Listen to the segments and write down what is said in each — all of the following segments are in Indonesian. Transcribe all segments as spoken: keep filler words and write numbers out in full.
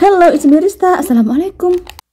Hello, it's me Rista. Assalamualaikum.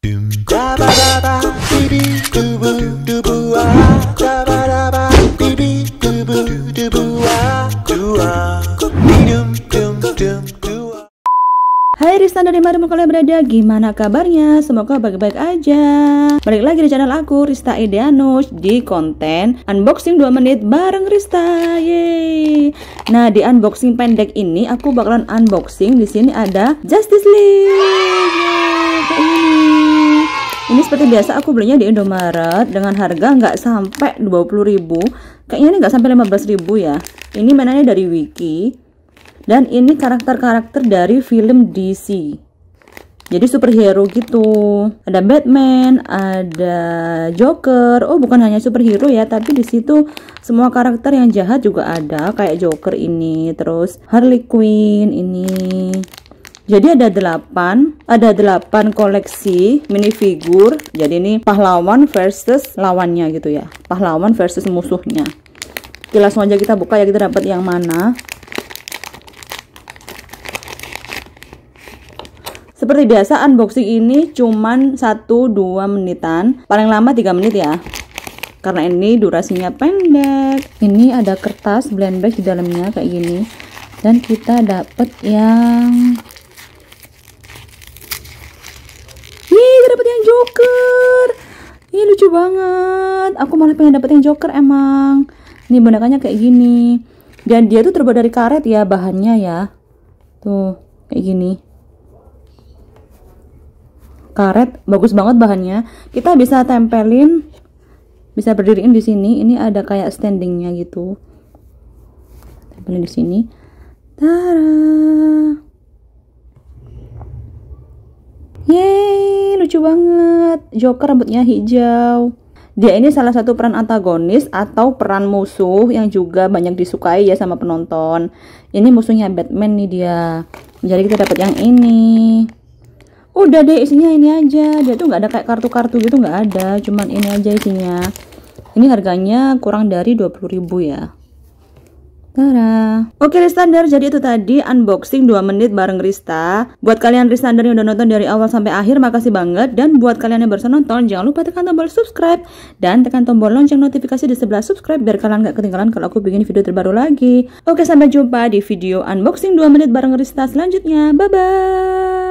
Hai Rista, dari mana kalian berada? Gimana kabarnya? Semoga baik-baik aja. Balik lagi di channel aku, Rista Edianus, di konten unboxing dua menit bareng Rista. Yeay. Nah, di unboxing pendek ini aku bakalan unboxing. Di sini ada Justice League. Yeay, kayak ini. Ini seperti biasa aku belinya di Indomaret dengan harga nggak sampai dua puluh ribu. Kayaknya ini nggak sampai lima belas ribu ya. Ini mainannya dari Wiki. Dan ini karakter-karakter dari film D C. Jadi superhero gitu. Ada Batman, ada Joker. Oh, bukan hanya superhero ya, tapi di situ semua karakter yang jahat juga ada, kayak Joker ini, terus Harley Quinn ini. Jadi ada delapan, ada delapan koleksi minifigur. Jadi ini pahlawan versus lawannya gitu ya. Pahlawan versus musuhnya. Oke, langsung aja kita buka ya, kita dapat yang mana. Seperti biasa unboxing ini cuman satu dua menitan, paling lama tiga menit ya. Karena ini durasinya pendek. Ini ada kertas blend bag di dalamnya kayak gini. Dan kita dapat yang Ih, kita dapat yang Joker. Ih, lucu banget. Aku malah pengen dapat yang Joker emang. Ini bonekanya kayak gini. Dan dia tuh terbuat dari karet ya bahannya ya. Tuh, kayak gini. Karet, bagus banget bahannya. Kita bisa tempelin, bisa berdiriin di sini. Ini ada kayak standingnya gitu. Tempelin di sini. Tara. Yeay, lucu banget. Joker rambutnya hijau. Dia ini salah satu peran antagonis atau peran musuh yang juga banyak disukai ya sama penonton. Ini musuhnya Batman nih dia. Jadi kita dapat yang ini. Udah deh, isinya ini aja. Dia tuh nggak ada kayak kartu-kartu gitu, nggak ada. Cuman ini aja isinya. Ini harganya kurang dari dua puluh ribu ya. Tada. Oke Ristander, jadi itu tadi unboxing dua menit bareng Rista. Buat kalian Ristander yang udah nonton dari awal sampai akhir, makasih banget. Dan buat kalian yang baru nonton, jangan lupa tekan tombol subscribe dan tekan tombol lonceng notifikasi di sebelah subscribe biar kalian gak ketinggalan kalau aku bikin video terbaru lagi. Oke, sampai jumpa di video unboxing dua menit bareng Rista selanjutnya. Bye bye.